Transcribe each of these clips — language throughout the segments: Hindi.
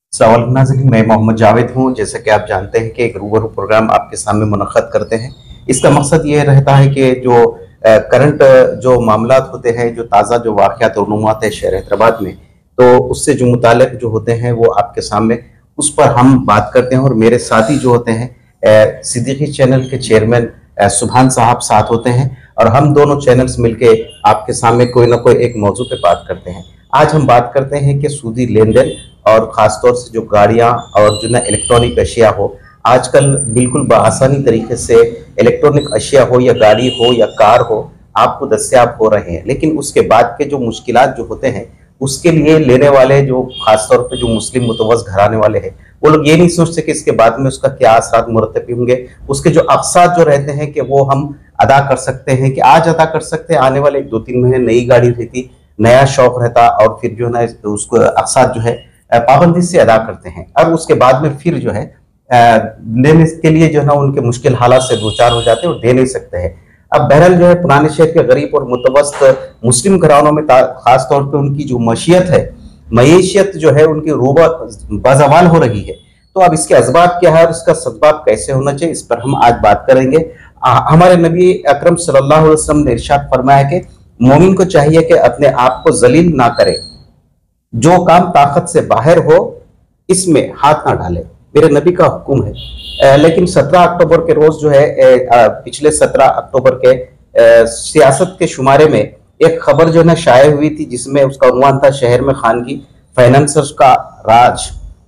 सवाल नाज़रीन, मैं मोहम्मद जावेद हूँ। जैसा कि आप जानते हैं कि एक रूबरू प्रोग्राम आपके सामने मुनक़्क़द करते हैं। इसका मकसद ये रहता है कि जो करंट जो मामलात होते हैं, जो ताज़ा जो वाक़यात और रूनुमात है शहर हैदराबाद में, तो उससे जो मुताल्लिक़ जो होते हैं वो आपके सामने उस पर हम बात करते हैं। और मेरे साथी जो होते हैं सिद्दीकी चैनल के चेयरमैन सुभान साहब साथ होते हैं, और हम दोनों चैनल्स मिलके आपके सामने कोई ना कोई एक मौजू पे बात करते हैं। आज हम बात करते हैं कि सूदी लेन देन और ख़ासतौर से जो गाड़ियाँ और जो ना इलेक्ट्रॉनिक अशिया हो, आजकल बिल्कुल बआसानी तरीके से इलेक्ट्रॉनिक अशिया हो या गाड़ी हो या कार हो, आपको दस्तयाब हो रहे हैं। लेकिन उसके बाद के जो मुश्किलात जो होते हैं, उसके लिए लेने वाले जो ख़ासतौर पे जो मुस्लिम मुतवज़्ज़ घराने वाले हैं, वो लोग ये नहीं सोचते कि इसके बाद में उसका क्या असरात मुरतब होंगे। उसके जो अक़सात जो रहते हैं कि वो हम अदा कर सकते हैं, कि आज अदा कर सकते हैं, आने वाले 2-3 महीने नई गाड़ी रहती, नया शौक रहता, और फिर जो है ना उसको अक़सात जो है पाबंदी से अदा करते हैं, और उसके बाद में फिर जो है लेने के लिए जो है ना उनके मुश्किल हालात से दो चार हो जाते हैं और दे नहीं सकते हैं। अब बहरहाल जो है पुराने शहर के गरीब और मुतवस्सित मुस्लिम घरानों में खास तौर पे उनकी जो मईशियत जो है उनकी बाज़वाल हो रही है। तो अब इसके असबाब क्या है और इसका सद्बाब कैसे होना चाहिए, इस पर हम आज बात करेंगे। हमारे नबी अकरम सल्लल्लाहु अलैहि वसल्लम ने इरशाद फरमाया कि मोमिन को चाहिए कि अपने आप को जलील ना करे, जो काम ताकत से बाहर हो इसमें हाथ ना डाले, मेरे नबी का हुक्म है। लेकिन 17 अक्टूबर के रोज जो है पिछले 17 अक्टूबर के सियासत के शुमारे में एक खबर जो है ना शाये हुई थी, जिसमें उसका उन्वान था शहर में खानगी फाइनेंसर्स का राज,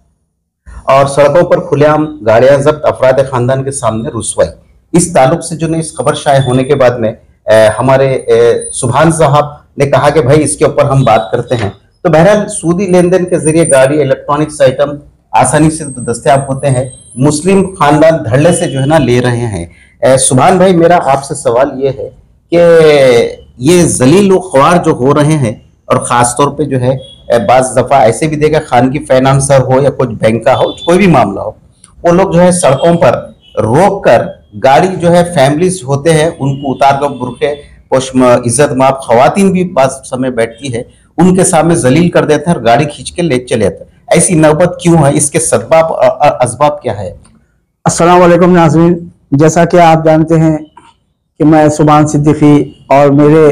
और सड़कों पर खुलेआम गाड़ियां जब्त, अफराद खानदान के सामने रुसवाई। इस ताल्लुक से जो ने इस खबर शाये होने के बाद में हमारे सुभान साहब ने कहा कि भाई इसके ऊपर हम बात करते हैं। तो बहरहाल सूदी लेन देन के जरिए गाड़ी, इलेक्ट्रॉनिक्स आइटम आसानी से दस्तयाब होते हैं, मुस्लिम खानदान धड़ल्ले से जो है ना ले रहे हैं। सुभान भाई, मेरा आपसे सवाल ये है कि ये जलील ख्वार जो हो रहे हैं, और ख़ास तौर पे जो है बाज़ दफ़ा ऐसे भी देखा खानगी फाइनेंसर हो या कुछ बैंक का हो, कोई भी मामला हो, वो लोग जो है सड़कों पर रोक कर गाड़ी जो है फैमिलीज होते हैं उनको उतार कर बुरखे इज्जत माप खवातीन भी बात समय बैठती है, उनके सामने जलील कर देते हैं और गाड़ी खींच के ले चले जाते हैं। ऐसी नौबत क्यों है, इसके सद्बाब असबाब क्या है? अस्सलाम वालेकुम नाज़रीन, जैसा कि आप जानते हैं कि मैं सुभान सिद्दीकी और मेरे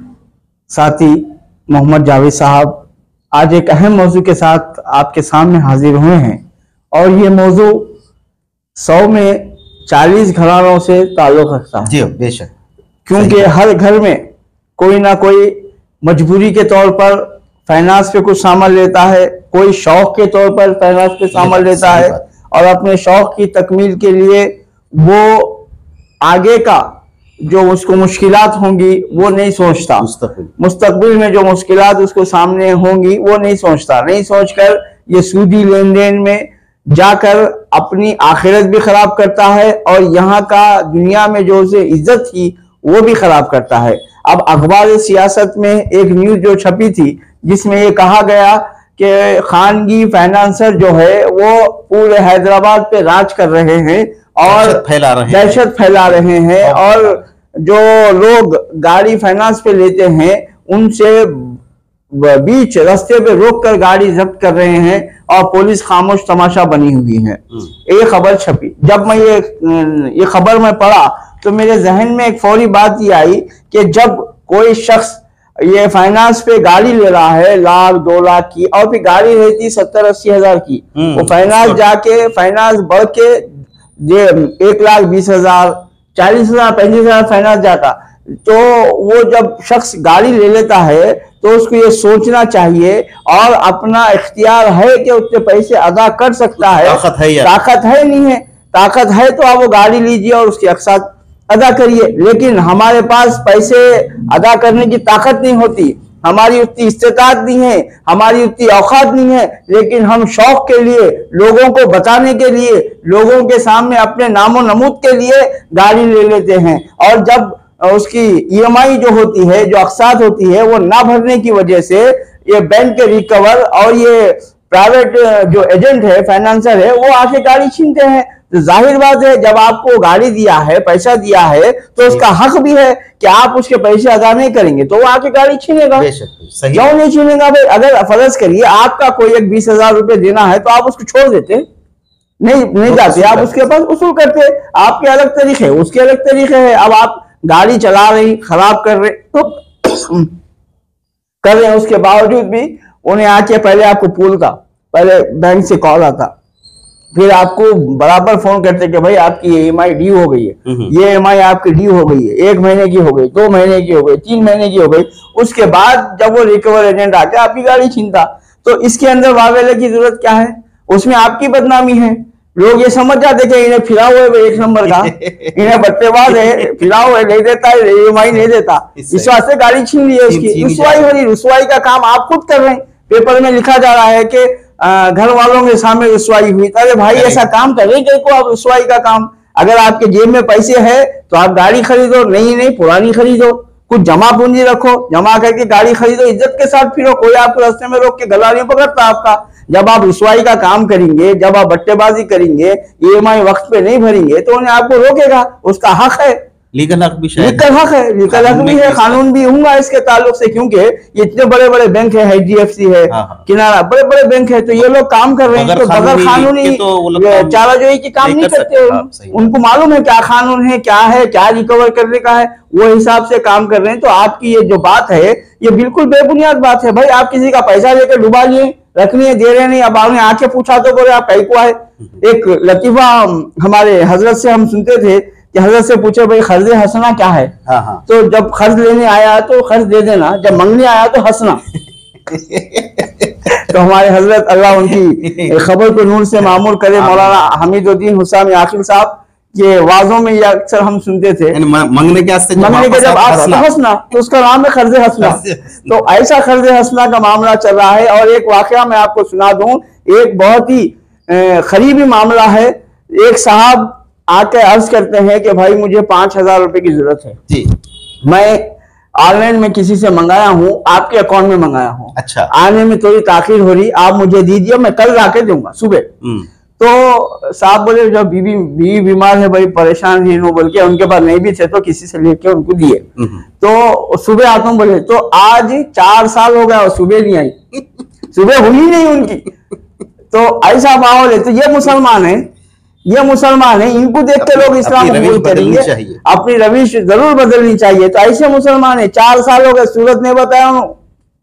साथी मोहम्मद जावेद साहब आज एक अहम मौजू के साथ आपके सामने हाजिर हुए हैं, और ये मौजू 100 में 40 घरानों से ताल्लुक़ रखता है। जी बेशक, क्योंकि हर घर में कोई ना कोई मजबूरी के तौर पर फाइनेंस पे कुछ सामान लेता है, कोई शौक के तौर पर फाइनेंस पे सामान लेता है, और अपने शौक की तकमील के लिए वो आगे का जो उसको मुश्किलात होंगी वो नहीं सोचता, मुस्तकबिल में जो मुश्किलात उसको सामने होंगी वो नहीं सोचता, नहीं सोचकर ये सूदी लेन देन में जाकर अपनी आखिरत भी खराब करता है, और यहाँ का दुनिया में जो उसे इज्जत थी वो भी खराब करता है। अब अखबार सियासत में एक न्यूज जो छपी थी, जिसमें ये कहा गया कि खानगी फाइनेंसर जो है वो पूरे हैदराबाद पे राज कर रहे हैं और दहशत फैला रहे हैं, और जो लोग गाड़ी फाइनेंस पे लेते हैं उनसे बीच रास्ते पे रोक कर गाड़ी जब्त कर रहे हैं, और पुलिस खामोश तमाशा बनी हुई है। ये खबर छपी। जब मैं ये खबर में पढ़ा तो मेरे जहन में एक फौरी बात ये आई कि जब कोई शख्स ये फाइनेंस पे गाड़ी ले रहा है 1 लाख 2 लाख की, और फिर गाड़ी रहती 70-80 हजार की, वो फाइनेंस जाके फाइनेंस बढ़ के 1,20,000 40,000 35,000 फाइनेंस जाता, तो वो जब शख्स गाड़ी ले लेता है तो उसको ये सोचना चाहिए, और अपना इख्तियार है कि उतने पैसे अदा कर सकता है, ताकत है नहीं है, ताकत है तो आप वो गाड़ी लीजिए और उसके अक़सात अदा करिए। लेकिन हमारे पास पैसे अदा करने की ताकत नहीं होती, हमारी उतनी इस्तेताअत नहीं है, हमारी उतनी औकात नहीं है, लेकिन हम शौक के लिए, लोगों को बताने के लिए, लोगों के सामने अपने नामो नमूद के लिए गाड़ी ले लेते हैं, और जब उसकी EMI जो होती है, जो अक़सात होती है, वो ना भरने की वजह से ये बैंक के रिकवर और ये प्राइवेट जो एजेंट है, फाइनेंसर है, वो आके गाड़ी छीनते हैं। तो जाहिर बात है जब आपको गाड़ी दिया है, पैसा दिया है, तो उसका हक भी है कि आप उसके पैसे अदा नहीं करेंगे तो वो आके गाड़ी छीनेगा। क्यों नहीं छीनेगा भाई? अगर फर्ज करिए आपका कोई एक 20,000 रुपए देना है तो आप उसको छोड़ देते, नहीं जाते, आप उसके पास वसूल करते। आपके अलग तरीके है, उसके अलग तरीके है। अब आप गाड़ी चला रही, खराब कर रहे तो कर रहे हैं, उसके बावजूद भी उन्हें आके पहले आपको पुल का, पहले बैंक से कॉल आता, फिर आपको बराबर फोन करते कि भाई आपकी EMI ड्यू हो गई है, ये EMI आपकी ड्यू हो गई है, 1 महीने की हो गई, 2 महीने की हो गई, 3 महीने की हो गई। उसके बाद जब वो रिकवर एजेंट आके आपकी गाड़ी छीनता, तो इसके अंदर वावेले की जरूरत क्या है? उसमें आपकी बदनामी है। लोग ये समझ जाते कि इन्हें फिरा हुआ है 1 नंबर का, इन्हें बट्टेबाज है, फिरा हुआ है, नहीं देता है, EMI नहीं देता, इस वास्ते गाड़ी छीन ली है उसकी। रुसवाई हो रही, रुसवाई का काम आप खुद कर रहे हैं। पेपर में लिखा जा रहा है कि घर वालों के सामने रुसवाई हुई। अरे भाई ऐसा काम कर रहे को आप रुसवाई का काम? अगर आपके जेब में पैसे है तो आप गाड़ी खरीदो, नहीं पुरानी खरीदो, कुछ जमा पूंजी रखो, जमा करके गाड़ी खरीदो, इज्जत के साथ फिरो, कोई आपको रास्ते में रोक के गला नहीं पकड़ता आपका। जब आप रुसवाई का काम करेंगे, जब आप बट्टेबाजी करेंगे, EMI वक्त पे नहीं भरेंगे तो उन्हें आपको रोकेगा, उसका हक है, लीगल हक भी लीगल हक है, लीगल हक भी है, कानून भी होगा इसके ताल्लुक से, क्योंकि ये इतने बड़े बड़े बैंक है, HDFC है, किनारा बड़े बड़े बैंक है, तो ये लोग काम कर रहे हैं तो बगैर कानूनी चाराजोई की काम नहीं करते। उनको मालूम है क्या कानून है, क्या रिकवर करने का है, वो हिसाब से काम कर रहे हैं। तो आपकी ये जो बात है ये बिल्कुल बेबुनियाद बात है। भाई आप किसी का पैसा लेकर डुबा लिए, रखनी है, दे रहे नहीं, अब आपने आके पूछा तो बोले आप कहीं को है। एक लतीफा हमारे हजरत से हम सुनते थे कि हजरत से पूछे भाई खर्ज हंसना क्या है? तो जब खर्च लेने आया तो खर्च दे देना, जब मंगने आया तो हंसना। तो हमारे हजरत अल्लाह उनकी खबर को नूर से मामूर करे, मौलाना हमीदुद्दीन हुसैन आखिल साहब के वाजों में ये अक्सर हम सुनते थे, मंगने के जब आप हंसना तो उसका नाम है खर्ज हंसना। तो ऐसा खर्ज हंसना का मामला चल रहा है। और एक वाकया मैं आपको सुना दूं, एक बहुत ही करीबी मामला है। एक साहब आके अर्ज करते हैं कि भाई मुझे 5,000 रुपए की जरूरत है जी, मैं ऑनलाइन में किसी से मंगाया हूँ, आपके अकाउंट में मंगाया हूँ, अच्छा आने में थोड़ी ताखिर हो रही, आप मुझे दीजिए, मैं कल जाके दूंगा सुबह। तो साहब बोले जब बीवी बीमार है भाई, परेशान ही नो, बोल के उनके पास नहीं भी थे तो किसी से लेके उनको दिए। तो सुबह आता हूँ, बोले तो आज 4 साल हो गया और सुबह नहीं आई, सुबह हुई नहीं उनकी। तो ऐसा माहौल है। तो ये मुसलमान है, ये मुसलमान है, इनको देख के लोग इस्लाम कबूल करेंगे, अपनी रविश जरूर बदलनी चाहिए। तो ऐसे मुसलमान है, 4 साल हो गए, सूरत नहीं बताया उन्होंने।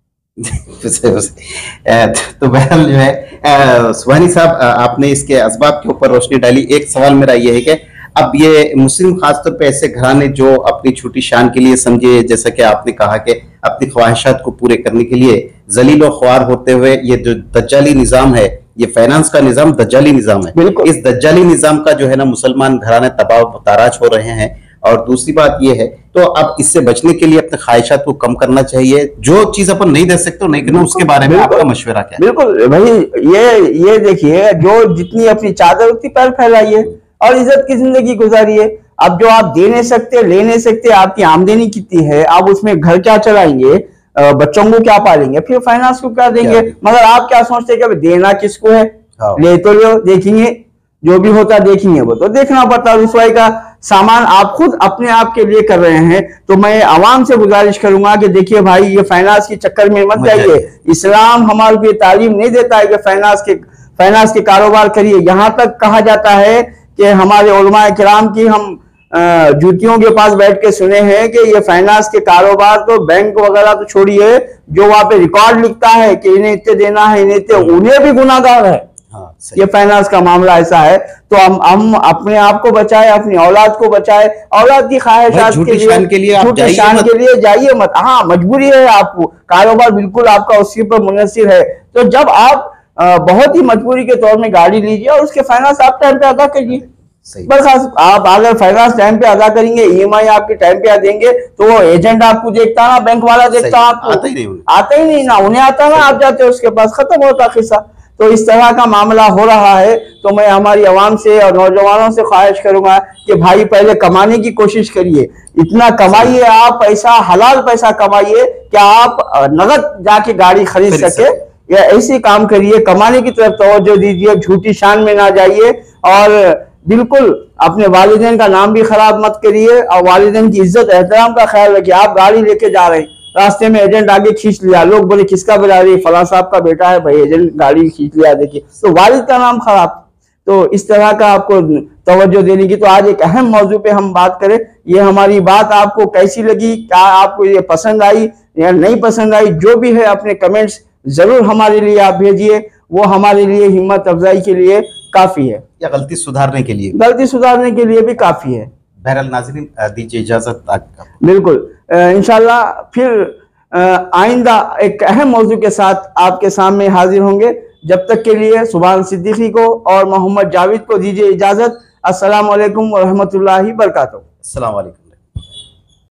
तो बहरहाल जो है सुभानी साहब, आपने इसके असबाब के ऊपर रोशनी डाली। एक सवाल मेरा ये है कि अब ये मुस्लिम खासतौर पे ऐसे घराने जो अपनी छोटी शान के लिए समझे, जैसा कि आपने कहा कि अपनी ख्वाहिशात को पूरे करने के लिए जलील व ख्वार होते हुए, ये जो दज्जाली निजाम है, ये फाइनेंस का निजाम दज्जाली निजाम है, इस दज्जाली निजाम का जो है ना मुसलमान घराने तबाह ताराज हो रहे हैं। और दूसरी बात ये है, तो अब इससे बचने के लिए अपने ख्वाहिशात को कम करना चाहिए, जो चीज अपन नहीं दे सकते नहीं करना, उसके बारे में आपका मशवरा क्या है? बिल्कुल भाई, ये देखिए, जो जितनी अपनी चादर उतनी पैर फैलाइए और इज्जत की जिंदगी गुजारिए। अब जो आप दे नहीं सकते, ले नहीं सकते, आपकी आमदनी कितनी है, आप उसमें घर क्या चलाएंगे, बच्चों को क्या पालेंगे, फिर फाइनेंस को क्या देंगे? मगर आप क्या सोचते हैं कि देना किसको है, ले तो लो, देखेंगे जो भी होता देखेंगे, वो तो देखना पड़ता। रुसवाई का सामान आप खुद अपने आप के लिए कर रहे हैं। तो मैं आवाम से गुजारिश करूंगा कि देखिए भाई, ये फाइनेंस के चक्कर में मत जाइए। इस्लाम हमारे को तालीम नहीं देता है कि फाइनेंस के कारोबार करिए। यहाँ तक कहा जाता है कि हमारे उलमा किराम की हम जूतियों के पास बैठ के सुने हैं कि ये फाइनेंस के कारोबार तो बैंक वगैरह तो छोड़िए, जो वहां पे रिकॉर्ड लिखता है कि इन्हें इतने देना है, इन्हें इतने, उन्हें भी गुनाहगार है। ये फाइनेंस का मामला ऐसा है। तो हम अपने आप को बचाए, अपनी औलाद को बचाए, औलाद की ख्वाहिशात के लिए झूठी शान के लिए जाइए मत। हाँ, मजबूरी है आपको, कारोबार बिल्कुल आपका उसी पर मुनसिर है। तो जब आप बहुत ही मजबूरी के तौर में गाड़ी लीजिए और उसके फाइनेंस आप टाइम पे अदा करिए। बस आप अगर फाइनेंस टाइम पे अदा करेंगे, EMI आपके टाइम पे देंगे, तो वो एजेंट आपको देखता ना, बैंक वाला देखता, आपको आता ही नहीं ना, उन्हें आता ना, आप जाते हो उसके पास, खत्म होता किस्सा। तो इस तरह का मामला हो रहा है। तो मैं हमारी आवाम से और नौजवानों से ख्वाहिश करूंगा कि भाई पहले कमाने की कोशिश करिए, इतना कमाइए, आप पैसा, हलाल पैसा कमाइए कि आप नगद जाके गाड़ी खरीद सके, या ऐसे काम करिए, कमाने की तरफ तवज्जो दीजिए, झूठी शान में ना जाइए। और बिल्कुल अपने वालिदैन का नाम भी खराब मत करिए और वालिदैन की इज्जत एहतराम का ख्याल रखिए। आप गाड़ी लेके जा रहे हैं, रास्ते में एजेंट आगे खींच लिया, लोग बोले किसका बजा रही, फलां साहब का बेटा है भाई, एजेंट गाड़ी खींच लिया, देखिए तो वालिद का नाम खराब। तो इस तरह का आपको तवज्जो देने की। तो आज एक अहम मौजू पे हम बात करें, ये हमारी बात आपको कैसी लगी, क्या आपको ये पसंद आई या नहीं पसंद आई, जो भी है अपने कमेंट्स जरूर हमारे लिए आप भेजिए, वो हमारे लिए हिम्मत अफजाई के लिए काफी है, या गलती सुधारने के लिए, गलती सुधारने के लिए भी काफी है। बहरहाल नाज़रीन, दीजिए इजाजत। बिल्कुल, इंशाल्लाह फिर आइंदा एक अहम मौजू के साथ आपके सामने हाजिर होंगे। जब तक के लिए सुभान सिद्दीकी को और मोहम्मद जावेद को दीजिए इजाजत। अस्सलाम वालेकुम व रहमतुल्लाहि व बरकातहू। अस्सलाम वालेकुम।